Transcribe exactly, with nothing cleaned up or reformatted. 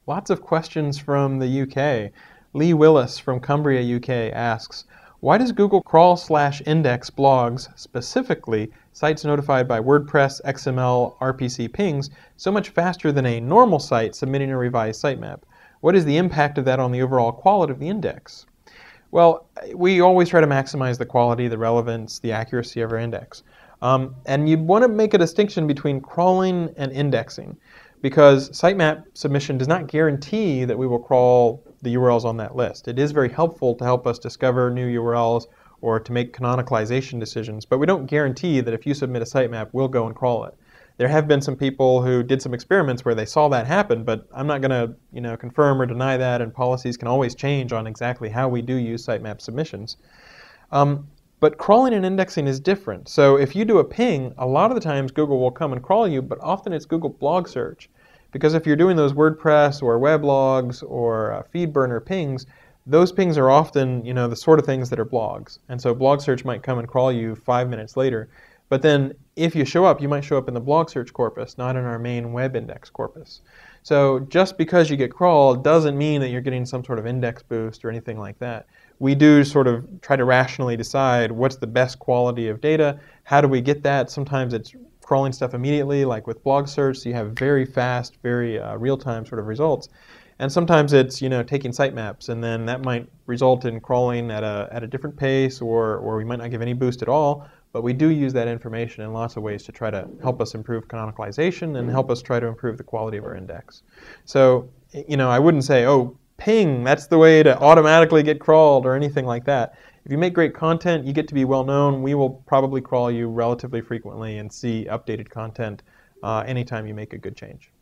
Lots of questions from the U K. Lee Willis from Cumbria, U K asks, why does Google crawl slash index blogs, specifically sites notified by WordPress X M L R P C pings, so much faster than a normal site submitting a revised sitemap? What is the impact of that on the overall quality of the index? Well, we always try to maximize the quality, the relevance, the accuracy of our index. Um, and you want to make a distinction between crawling and indexing, because sitemap submission does not guarantee that we will crawl the U R Ls on that list. It is very helpful to help us discover new U R Ls or to make canonicalization decisions, but we don't guarantee that if you submit a sitemap, we'll go and crawl it. There have been some people who did some experiments where they saw that happen, but I'm not going to, you know, confirm or deny that, and policies can always change on exactly how we do use sitemap submissions. Um, But crawling and indexing is different. So if you do a ping, a lot of the times Google will come and crawl you, but often it's Google blog search. Because if you're doing those WordPress or weblogs or uh, feed burner pings, those pings are often, you know, the sort of things that are blogs. And so blog search might come and crawl you five minutes later. But then if you show up, you might show up in the blog search corpus, not in our main web index corpus. So just because you get crawled doesn't mean that you're getting some sort of index boost or anything like that. We do sort of try to rationally decide what's the best quality of data, how do we get that. Sometimes it's crawling stuff immediately, like with blog search, so you have very fast, very uh, real-time sort of results. And sometimes it's, you know, taking sitemaps, and then that might result in crawling at a, at a different pace, or, or we might not give any boost at all. But we do use that information in lots of ways to try to help us improve canonicalization and help us try to improve the quality of our index. So, you know, I wouldn't say, oh, ping, that's the way to automatically get crawled or anything like that. If you make great content, you get to be well known, we will probably crawl you relatively frequently and see updated content uh, anytime you make a good change.